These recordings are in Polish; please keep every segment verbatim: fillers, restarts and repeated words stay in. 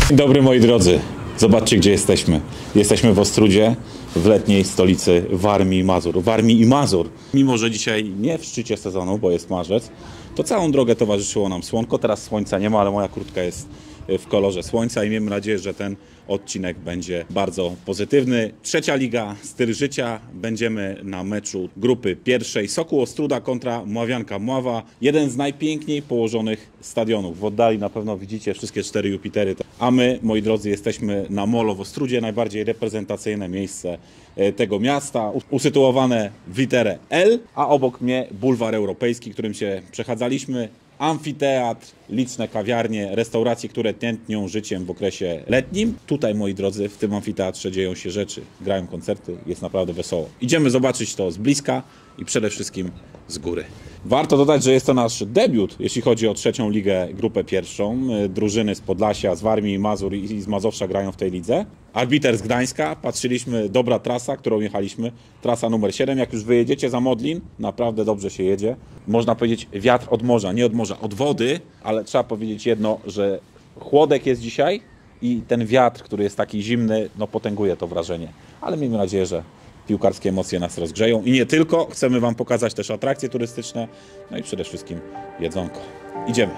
Dzień dobry moi drodzy, zobaczcie gdzie jesteśmy. Jesteśmy w Ostródzie, w letniej stolicy Warmii i Mazur. Warmii i Mazur. Mimo że dzisiaj nie w szczycie sezonu, bo jest marzec, to całą drogę towarzyszyło nam słonko. Teraz słońca nie ma, ale moja kurtka jest w kolorze słońca i miejmy nadzieję, że ten odcinek będzie bardzo pozytywny. Trzecia liga, styl życia. Będziemy na meczu grupy pierwszej Sokół Ostróda kontra Mławianka Mława. Jeden z najpiękniej położonych stadionów. W oddali na pewno widzicie wszystkie cztery Jupitery. A my, moi drodzy, jesteśmy na Molo w Ostródzie, najbardziej reprezentacyjne miejsce tego miasta, usytuowane w literę L, a obok mnie bulwar europejski, którym się przechadzaliśmy. Amfiteatr, liczne kawiarnie, restauracje, które tętnią życiem w okresie letnim. Tutaj, moi drodzy, w tym amfiteatrze dzieją się rzeczy, grają koncerty, jest naprawdę wesoło. Idziemy zobaczyć to z bliska i przede wszystkim z góry. Warto dodać, że jest to nasz debiut, jeśli chodzi o trzecią ligę, grupę pierwszą. Drużyny z Podlasia, z Warmii i Mazur i z Mazowsza grają w tej lidze. Arbiter z Gdańska, patrzyliśmy, dobra trasa, którą jechaliśmy, trasa numer siedem. Jak już wyjedziecie za Modlin, naprawdę dobrze się jedzie. Można powiedzieć wiatr od morza, nie od morza, od wody, ale trzeba powiedzieć jedno, że chłodek jest dzisiaj i ten wiatr, który jest taki zimny, no potęguje to wrażenie. Ale miejmy nadzieję, że piłkarskie emocje nas rozgrzeją i nie tylko. Chcemy Wam pokazać też atrakcje turystyczne, no i przede wszystkim jedzonko. Idziemy.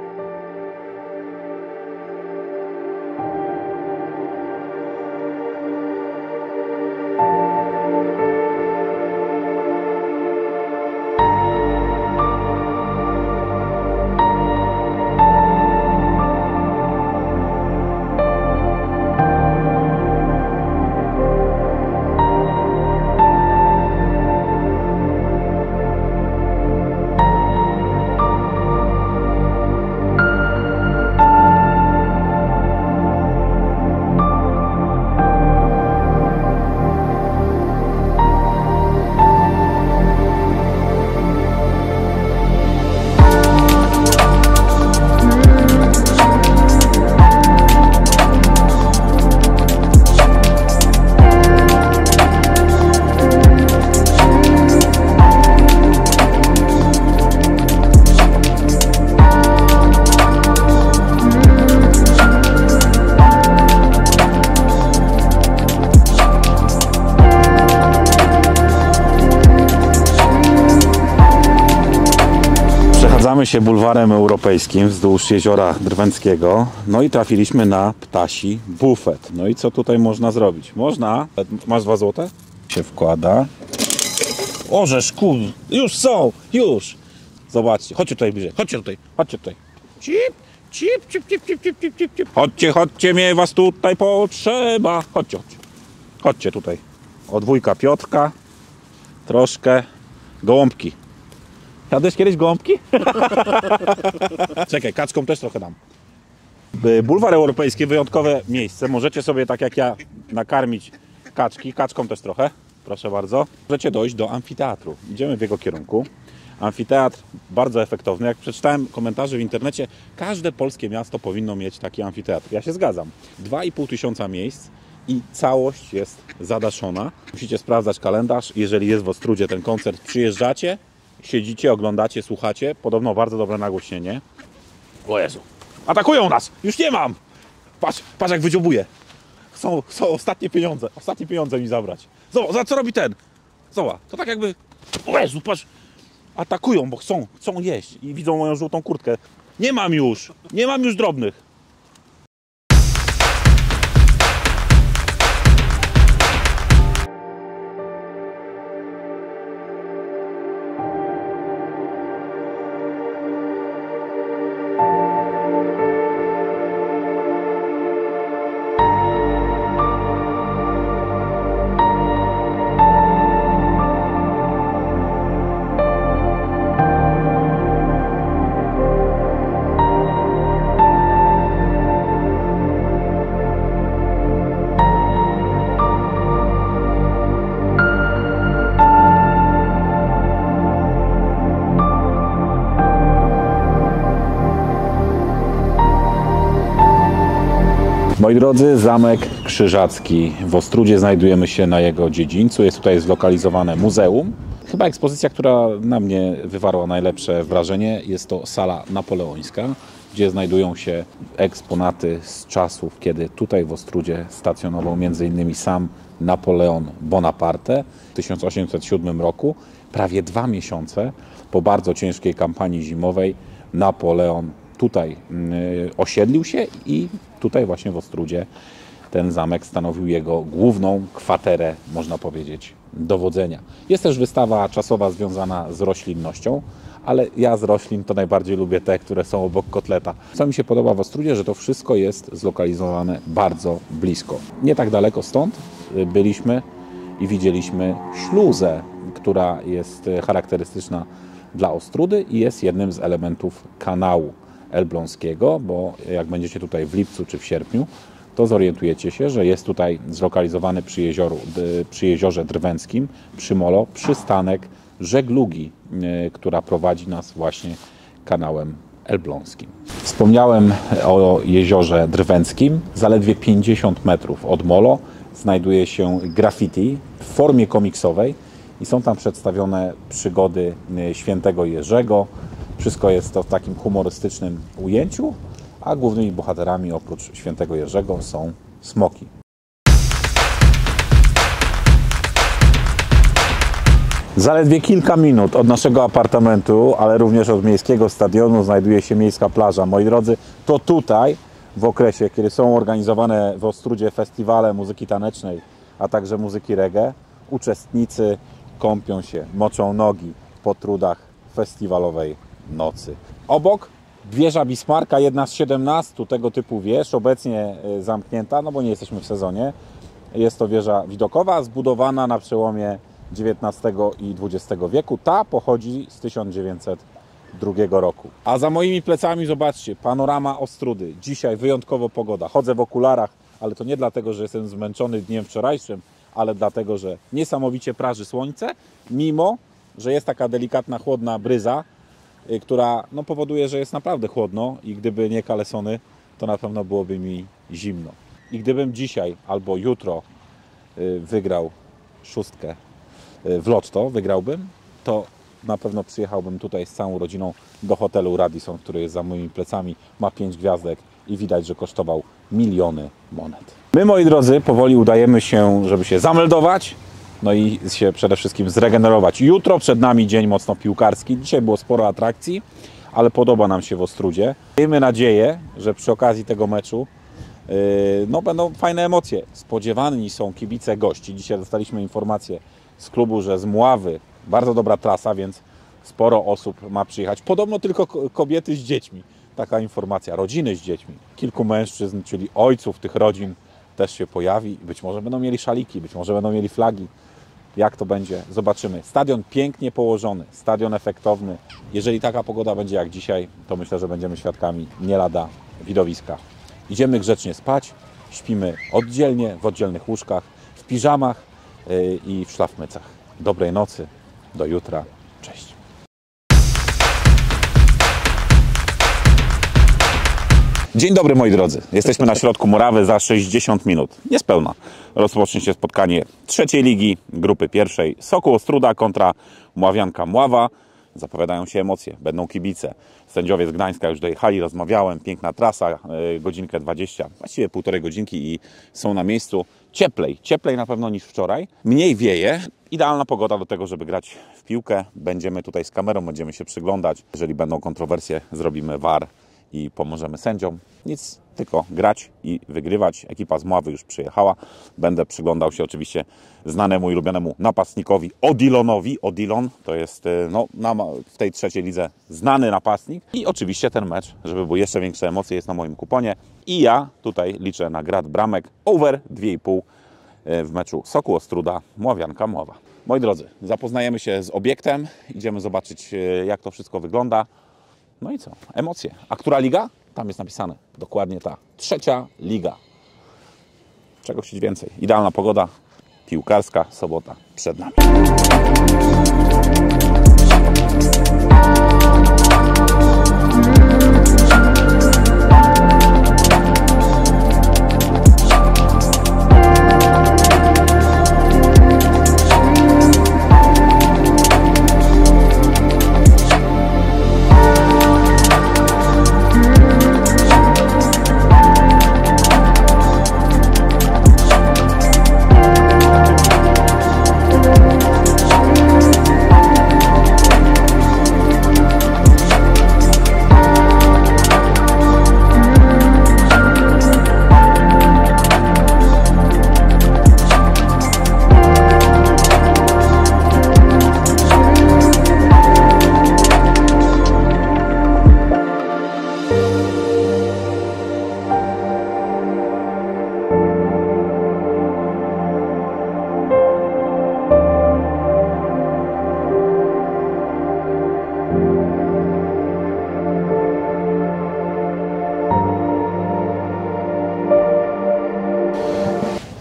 Przechadzamy się bulwarem europejskim wzdłuż jeziora Drwęckiego, no i trafiliśmy na ptasi bufet. No i co tutaj można zrobić? Można, masz dwa złote? Się wkłada. Orzesz, kur, już są, już. Zobaczcie, chodźcie tutaj bliżej, chodźcie tutaj, chodźcie tutaj. Cip, cip, cip, cip, cip, cip, cip, cip, cip. Chodźcie, chodźcie, mnie was tutaj potrzeba. Chodźcie, chodźcie, chodźcie tutaj. Od wujka Piotrka, troszkę, gołąbki. Jadłeś kiedyś gołąbki? Czekaj, kaczkom też trochę dam. Bulwar europejski, wyjątkowe miejsce. Możecie sobie, tak jak ja, nakarmić kaczki. Kaczkom też trochę. Proszę bardzo. Możecie dojść do amfiteatru. Idziemy w jego kierunku. Amfiteatr bardzo efektowny. Jak przeczytałem komentarze w internecie, każde polskie miasto powinno mieć taki amfiteatr. Ja się zgadzam. dwa i pół tysiąca miejsc i całość jest zadaszona. Musicie sprawdzać kalendarz. Jeżeli jest w Ostródzie ten koncert, przyjeżdżacie, siedzicie, oglądacie, słuchacie. Podobno bardzo dobre nagłośnienie. O Jezu. Atakują nas! Już nie mam! Patrz, patrz jak wydziobuje. Chcą, chcą ostatnie pieniądze. Ostatnie pieniądze mi zabrać. Zobacz, za co robi ten? Zobacz, to tak jakby... O Jezu, patrz. Atakują, bo chcą, chcą jeść. I widzą moją żółtą kurtkę. Nie mam już. Nie mam już drobnych. Moi drodzy, Zamek Krzyżacki w Ostródzie, znajdujemy się na jego dziedzińcu. Jest tutaj zlokalizowane muzeum. Chyba ekspozycja, która na mnie wywarła najlepsze wrażenie, jest to sala napoleońska. gdzie znajdują się eksponaty z czasów, kiedy tutaj w Ostródzie stacjonował między innymi sam Napoleon Bonaparte w tysiąc osiemset siódmym roku. Prawie dwa miesiące po bardzo ciężkiej kampanii zimowej Napoleon tutaj osiedlił się i tutaj właśnie w Ostródzie ten zamek stanowił jego główną kwaterę, można powiedzieć, dowodzenia. Jest też wystawa czasowa związana z roślinnością, ale ja z roślin to najbardziej lubię te, które są obok kotleta. Co mi się podoba w Ostródzie, że to wszystko jest zlokalizowane bardzo blisko. Nie tak daleko stąd byliśmy i widzieliśmy śluzę, która jest charakterystyczna dla Ostródy i jest jednym z elementów kanału elbląskiego, bo jak będziecie tutaj w lipcu czy w sierpniu, to zorientujecie się, że jest tutaj zlokalizowany przy, jezioru, przy jeziorze Drwęckim, przy Molo, przystanek żeglugi, która prowadzi nas właśnie kanałem elbląskim. Wspomniałem o jeziorze Drwęckim. Zaledwie pięćdziesiąt metrów od Molo znajduje się graffiti w formie komiksowej i są tam przedstawione przygody świętego Jerzego. Wszystko jest to w takim humorystycznym ujęciu, a głównymi bohaterami oprócz świętego Jerzego są smoki. Zaledwie kilka minut od naszego apartamentu, ale również od miejskiego stadionu znajduje się miejska plaża. Moi drodzy, to tutaj w okresie, kiedy są organizowane w Ostródzie festiwale muzyki tanecznej, a także muzyki reggae, uczestnicy kąpią się, moczą nogi po trudach festiwalowej nocy. Obok wieża Bismarcka, jedna z siedemnastu tego typu wież, obecnie zamknięta, no bo nie jesteśmy w sezonie. Jest to wieża widokowa, zbudowana na przełomie dziewiętnastego i dwudziestego wieku. Ta pochodzi z tysiąc dziewięćset drugiego roku. A za moimi plecami zobaczcie, panorama Ostródy. Dzisiaj wyjątkowo pogoda. Chodzę w okularach, ale to nie dlatego, że jestem zmęczony dniem wczorajszym, ale dlatego, że niesamowicie praży słońce, mimo że jest taka delikatna, chłodna bryza, która no, powoduje, że jest naprawdę chłodno i gdyby nie kalesony, to na pewno byłoby mi zimno. I gdybym dzisiaj albo jutro wygrał szóstkę w lotto, wygrałbym, to na pewno przyjechałbym tutaj z całą rodziną do hotelu Radisson, który jest za moimi plecami, ma pięć gwiazdek i widać, że kosztował miliony monet. My, moi drodzy, powoli udajemy się, żeby się zameldować, no i się przede wszystkim zregenerować. Jutro przed nami dzień mocno piłkarski. Dzisiaj było sporo atrakcji, ale podoba nam się w Ostródzie. Miejmy nadzieję, że przy okazji tego meczu yy, no, będą fajne emocje. Spodziewani są kibice gości. Dzisiaj dostaliśmy informację z klubu, że z Mławy bardzo dobra trasa, więc sporo osób ma przyjechać. Podobno tylko kobiety z dziećmi. Taka informacja. Rodziny z dziećmi. Kilku mężczyzn, czyli ojców tych rodzin też się pojawi. Być może będą mieli szaliki, być może będą mieli flagi. Jak to będzie? Zobaczymy. Stadion pięknie położony, stadion efektowny. Jeżeli taka pogoda będzie jak dzisiaj, to myślę, że będziemy świadkami nie lada widowiska. Idziemy grzecznie spać, śpimy oddzielnie, w oddzielnych łóżkach, w piżamach yy, i w szlafmycach. Dobrej nocy, do jutra. Cześć. Dzień dobry, moi drodzy. Jesteśmy na środku Murawy za sześćdziesiąt minut. Niespełna. Rozpocznie się spotkanie trzeciej ligi, grupy pierwszej. Sokół Ostróda kontra Mławianka Mława. Zapowiadają się emocje, będą kibice. Sędziowie z Gdańska już dojechali, rozmawiałem. Piękna trasa, godzinkę dwadzieścia, właściwie półtorej godzinki i są na miejscu. Cieplej, cieplej na pewno niż wczoraj. Mniej wieje. Idealna pogoda do tego, żeby grać w piłkę. Będziemy tutaj z kamerą, będziemy się przyglądać. Jeżeli będą kontrowersje, zrobimy V A R i pomożemy sędziom. Nic, tylko grać i wygrywać. Ekipa z Mławy już przyjechała. Będę przyglądał się oczywiście znanemu i ulubionemu napastnikowi Odilonowi. Odilon to jest no, w tej trzeciej lidze znany napastnik. I oczywiście ten mecz, żeby były jeszcze większe emocje, jest na moim kuponie. I ja tutaj liczę na grad bramek over dwa i pół w meczu Sokół Ostróda Mławianka Mława. Moi drodzy, zapoznajemy się z obiektem. Idziemy zobaczyć, jak to wszystko wygląda. No i co? Emocje. A która liga? Tam jest napisane. Dokładnie ta. Trzecia liga. Czego chcieć więcej? Idealna pogoda. Piłkarska sobota przed nami. Mm-hmm.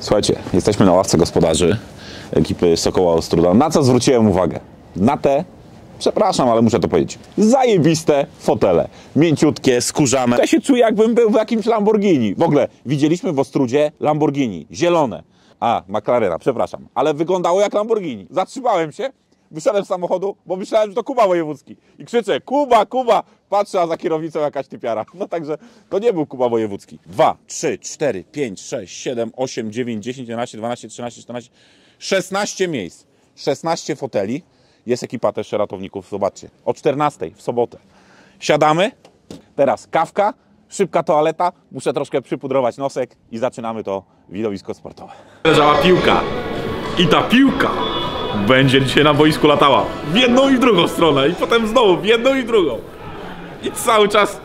Słuchajcie, jesteśmy na ławce gospodarzy ekipy Sokoła Ostróda. Na co zwróciłem uwagę? Na te, przepraszam, ale muszę to powiedzieć, zajebiste fotele. Mięciutkie, skórzane. Ja się czuję, jakbym był w jakimś Lamborghini. W ogóle widzieliśmy w Ostródzie Lamborghini, zielone. A, McLarena, przepraszam. Ale wyglądało jak Lamborghini. Zatrzymałem się, wyszedłem z samochodu, bo myślałem, że to Kuba Wojewódzki. I krzyczę, Kuba, Kuba! Patrzę, a za kierownicą jakaś typiara. No także to nie był Kuba Wojewódzki. dwa, trzy, cztery, pięć, sześć, siedem, osiem, dziewięć, dziesięć, jedenaście, dwanaście, trzynaście, czternaście, szesnaście miejsc. szesnaście foteli. Jest ekipa też ratowników, zobaczcie. O czternastej w sobotę. Siadamy. Teraz kawka, szybka toaleta. Muszę troszkę przypudrować nosek i zaczynamy to widowisko sportowe. Leżała piłka. I ta piłka będzie dzisiaj na boisku latała w jedną i w drugą stronę. I potem znowu w jedną i w drugą. I cały czas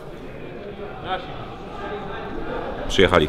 przyjechali.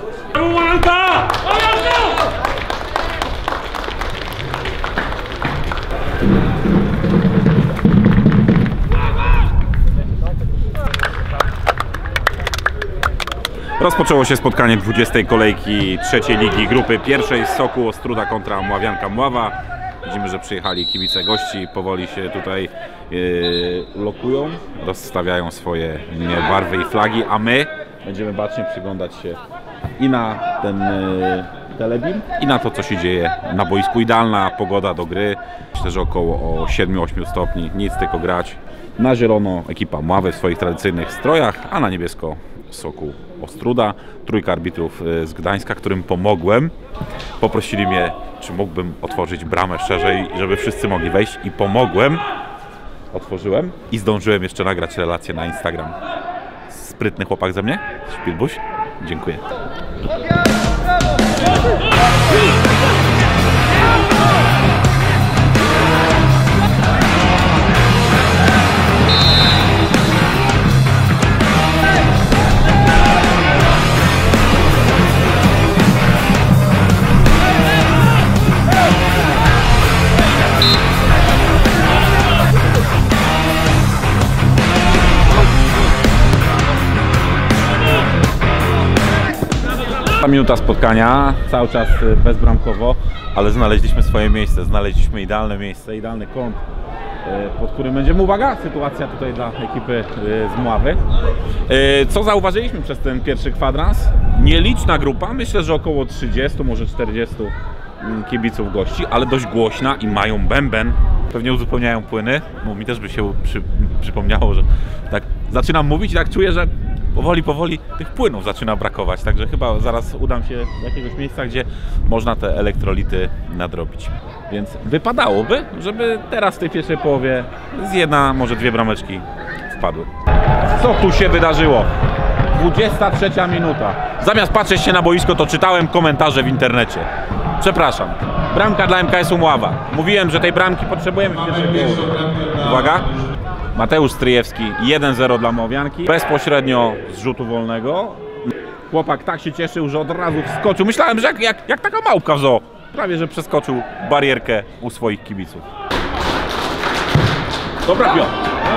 Rozpoczęło się spotkanie dwudziestej kolejki trzeciej ligi grupy pierwszej z Sokół Ostróda kontra Mławianka Mława. Widzimy, że przyjechali kibice gości, powoli się tutaj yy, lokują, rozstawiają swoje barwy i flagi, a my będziemy bacznie przyglądać się i na ten yy, telebim, i na to, co się dzieje na boisku. Idealna pogoda do gry, myślę, że około o siedem osiem stopni, nic tylko grać. Na zielono ekipa Mławy w swoich tradycyjnych strojach, a na niebiesko Sokół Ostróda. Trójka arbitrów z Gdańska, którym pomogłem. Poprosili mnie, czy mógłbym otworzyć bramę szerzej, żeby wszyscy mogli wejść, i pomogłem. Otworzyłem i zdążyłem jeszcze nagrać relację na Instagram. Sprytny chłopak ze mnie, Szpilbuś. Dziękuję. Minuta spotkania, cały czas bezbramkowo, ale znaleźliśmy swoje miejsce, znaleźliśmy idealne miejsce, idealny kąt, pod którym będziemy, uwaga, sytuacja tutaj dla ekipy z Mławy. Co zauważyliśmy przez ten pierwszy kwadrans? Nieliczna grupa, myślę, że około trzydziestu, może czterdziestu kibiców gości, ale dość głośna i mają bęben. Pewnie uzupełniają płyny, bo mi też by się przy, przypomniało, że tak zaczynam mówić i tak czuję, że powoli, powoli tych płynów zaczyna brakować, także chyba zaraz udam się do jakiegoś miejsca, gdzie można te elektrolity nadrobić. Więc wypadałoby, żeby teraz w tej pierwszej połowie z jedna, może dwie brameczki wpadły. Co tu się wydarzyło? dwudziesta trzecia minuta. Zamiast patrzeć się na boisko, to czytałem komentarze w internecie. Przepraszam. Bramka dla M K S-u Mława. Mówiłem, że tej bramki potrzebujemy w pierwszej połowie. Uwaga. Mateusz Stryjewski, jeden zero dla Mławianki. Bezpośrednio z rzutu wolnego. Chłopak tak się cieszył, że od razu wskoczył. Myślałem, że jak, jak, jak taka małpka w zoo. Prawie, że przeskoczył barierkę u swoich kibiców. Dobra, Piotr.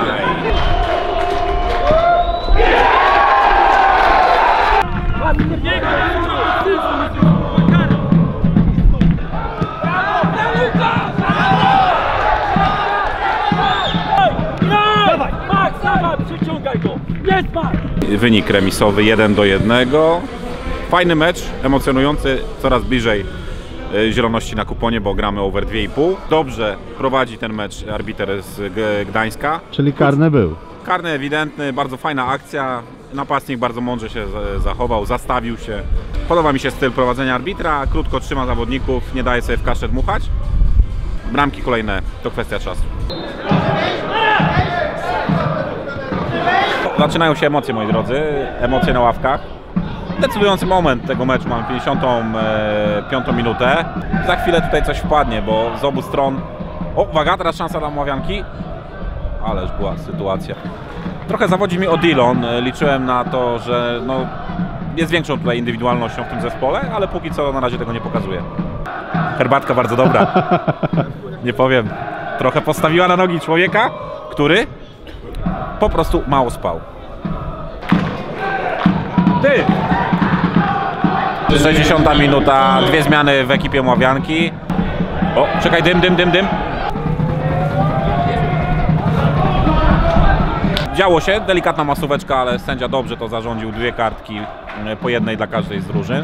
Wynik remisowy jeden do jednego. Fajny mecz, emocjonujący, coraz bliżej zieloności na kuponie, bo gramy over dwa i pół. Dobrze prowadzi ten mecz arbiter z Gdańska. Czyli karny był. Karny ewidentny, bardzo fajna akcja. Napastnik bardzo mądrze się zachował, zastawił się. Podoba mi się styl prowadzenia arbitra, krótko trzyma zawodników, nie daje sobie w kaszę dmuchać. Bramki kolejne to kwestia czasu. Zaczynają się emocje, moi drodzy, emocje na ławkach. Decydujący moment tego meczu, mamy pięćdziesiątą piątą minutę. Za chwilę tutaj coś wpadnie, bo z obu stron... O, uwaga, teraz szansa dla Mławianki. Ależ była sytuacja. Trochę zawodzi mi Odilon, liczyłem na to, że no, jest większą tutaj indywidualnością w tym zespole, ale póki co na razie tego nie pokazuje. Herbatka bardzo dobra. Nie powiem. Trochę postawiła na nogi człowieka, który po prostu mało spał. Ty! sześćdziesiąta minuta, dwie zmiany w ekipie Mławianki. O, czekaj, dym, dym, dym, dym. Działo się, delikatna masóweczka, ale sędzia dobrze to zarządził, dwie kartki po jednej dla każdej z drużyn.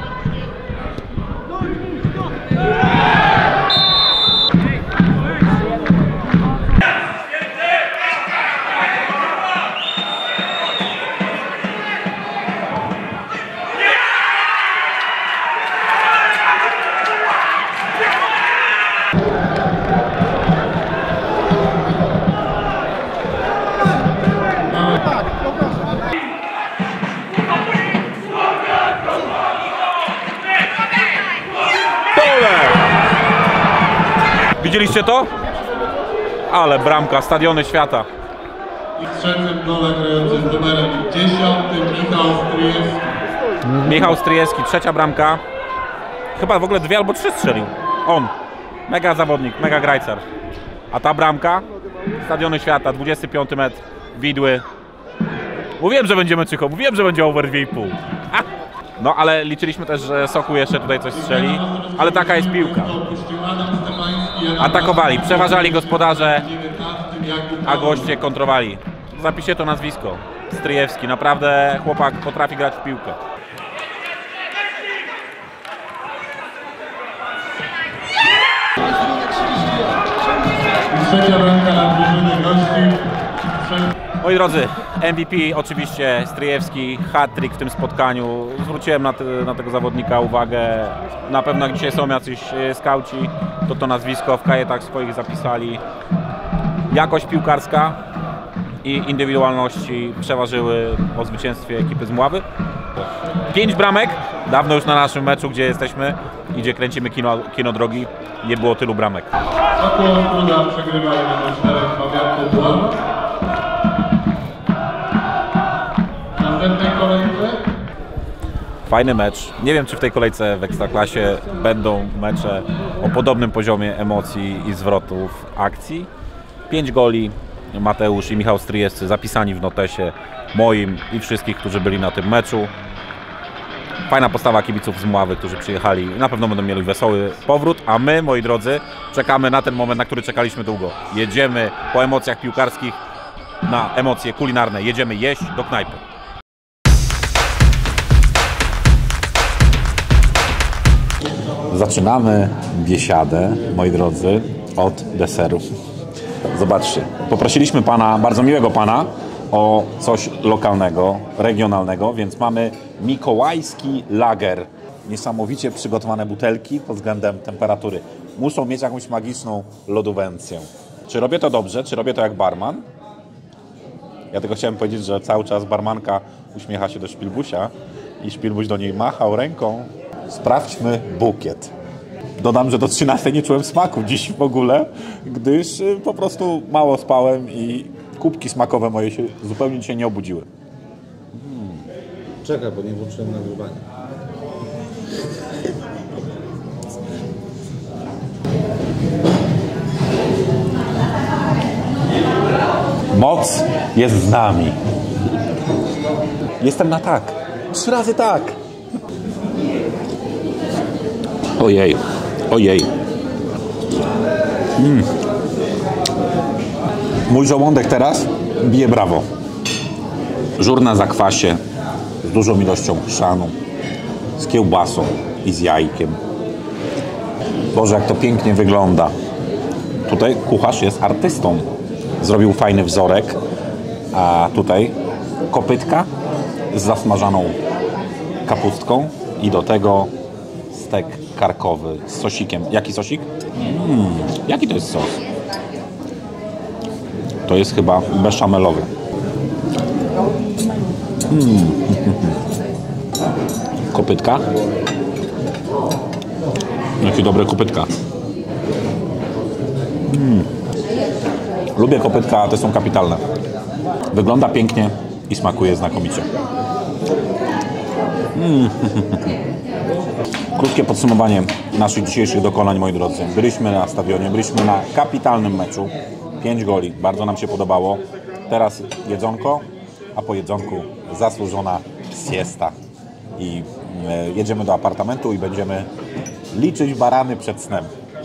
Widzieliście to? Ale bramka, stadiony świata. I w trzecim gole grający z numerem dziesiątym Michał Stryjewski. Michał Stryjewski, trzecia bramka. Chyba w ogóle dwie albo trzy strzelił. On. Mega zawodnik, mega grajcar. A ta bramka? Stadiony świata, dwudziesty piąty metr, widły. Mówiłem, że będzie meczycho, mówiłem, że będzie over dwa i pół. No ale liczyliśmy też, że Sokół jeszcze tutaj coś strzeli. Ale taka jest piłka. Atakowali, przeważali gospodarze, a goście kontrowali. Zapiszcie to nazwisko. Stryjewski, naprawdę chłopak potrafi grać w piłkę. Trzecia bramka na drużyny gości. Moi drodzy, M V P oczywiście Stryjewski, hat-trick w tym spotkaniu. Zwróciłem na, te, na tego zawodnika uwagę. Na pewno jak dzisiaj są jacyś skauci, to to nazwisko w kajetach swoich zapisali. Jakość piłkarska i indywidualności przeważyły o zwycięstwie ekipy z Mławy. Pięć bramek, dawno już na naszym meczu, gdzie jesteśmy i gdzie kręcimy kino, kino drogi, nie było tylu bramek. Sokół Ostróda przegrywa jeden do czterech Mławianką Puław. W następnej kolejce Fajny mecz. Nie wiem, czy w tej kolejce w Ekstraklasie będą mecze o podobnym poziomie emocji i zwrotów akcji. Pięć goli, Mateusz i Michał Stryjewscy zapisani w notesie moim i wszystkich, którzy byli na tym meczu. Fajna postawa kibiców z Mławy, którzy przyjechali. Na pewno będą mieli wesoły powrót, a my, moi drodzy, czekamy na ten moment, na który czekaliśmy długo. Jedziemy po emocjach piłkarskich na emocje kulinarne. Jedziemy jeść do knajpy. Zaczynamy biesiadę, moi drodzy, od deseru. Zobaczcie, poprosiliśmy pana, bardzo miłego pana, o coś lokalnego, regionalnego, więc mamy mikołajski lager. Niesamowicie przygotowane butelki pod względem temperatury. Muszą mieć jakąś magiczną lodowencję. Czy robię to dobrze? Czy robię to jak barman? Ja tylko chciałem powiedzieć, że cały czas barmanka uśmiecha się do Szpilbusia i Szpilbuś do niej machał ręką. Sprawdźmy bukiet. Dodam, że do trzynastej nie czułem smaku dziś w ogóle, gdyż po prostu mało spałem i kubki smakowe moje się zupełnie dzisiaj nie obudziły. Hmm. Czekaj, bo nie włączyłem nagrywania. Moc jest z nami. Jestem na tak. Trzy razy tak. Ojej, ojej. Mm. Mój żołądek teraz bije brawo. Żur na zakwasie, z dużą ilością chrzanu, z kiełbasą i z jajkiem. Boże, jak to pięknie wygląda. Tutaj kucharz jest artystą. Zrobił fajny wzorek, a tutaj kopytka z zasmażaną kapustką i do tego stek karkowy z sosikiem. Jaki sosik? Mm, jaki to jest sos? To jest chyba beszamelowy. Mm. Kopytka. Jakie dobre kopytka. Mm. Lubię kopytka, a te są kapitalne. Wygląda pięknie i smakuje znakomicie. Mm. Krótkie podsumowanie naszych dzisiejszych dokonań, moi drodzy. Byliśmy na stadionie, byliśmy na kapitalnym meczu. Pięć goli, bardzo nam się podobało. Teraz jedzonko, a po jedzonku zasłużona siesta. I e, jedziemy do apartamentu i będziemy liczyć barany przed snem.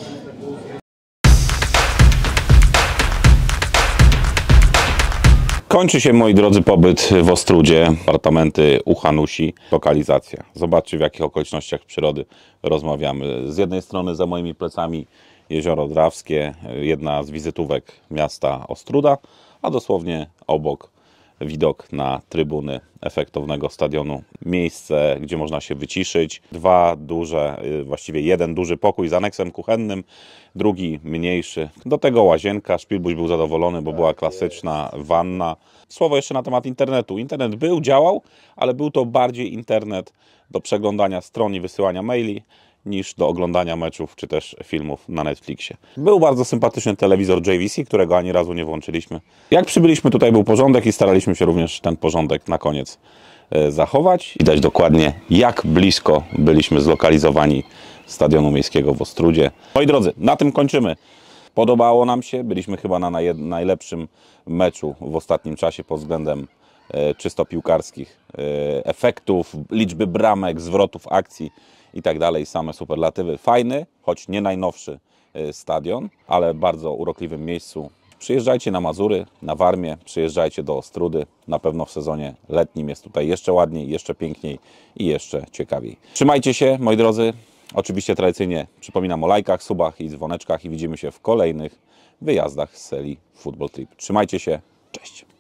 Kończy się, moi drodzy, pobyt w Ostrudzie, apartamenty u Hanusi, lokalizacja. Zobaczcie, w jakich okolicznościach przyrody rozmawiamy. Z jednej strony za moimi plecami Jezioro Drawskie, jedna z wizytówek miasta Ostruda, a dosłownie obok widok na trybuny efektownego stadionu. Miejsce, gdzie można się wyciszyć. Dwa duże, właściwie jeden duży pokój z aneksem kuchennym, drugi mniejszy. Do tego łazienka. Szpilbuś był zadowolony, bo była klasyczna wanna. Słowo jeszcze na temat internetu. Internet był, działał, ale był to bardziej internet do przeglądania stron i wysyłania maili, niż do oglądania meczów czy też filmów na Netflixie. Był bardzo sympatyczny telewizor J V C, którego ani razu nie włączyliśmy. Jak przybyliśmy, tutaj był porządek i staraliśmy się również ten porządek na koniec zachować. Widać dokładnie, jak blisko byliśmy zlokalizowani Stadionu Miejskiego w Ostrudzie. Moi drodzy, na tym kończymy. Podobało nam się, byliśmy chyba na naj najlepszym meczu w ostatnim czasie pod względem e, czysto piłkarskich e, efektów, liczby bramek, zwrotów akcji i tak dalej, same superlatywy. Fajny, choć nie najnowszy stadion, ale bardzo urokliwym miejscu. Przyjeżdżajcie na Mazury, na Warmię, przyjeżdżajcie do Ostrudy. Na pewno w sezonie letnim jest tutaj jeszcze ładniej, jeszcze piękniej i jeszcze ciekawiej. Trzymajcie się, moi drodzy. Oczywiście tradycyjnie przypominam o lajkach, subach i dzwoneczkach i widzimy się w kolejnych wyjazdach z serii Football Trip. Trzymajcie się, cześć!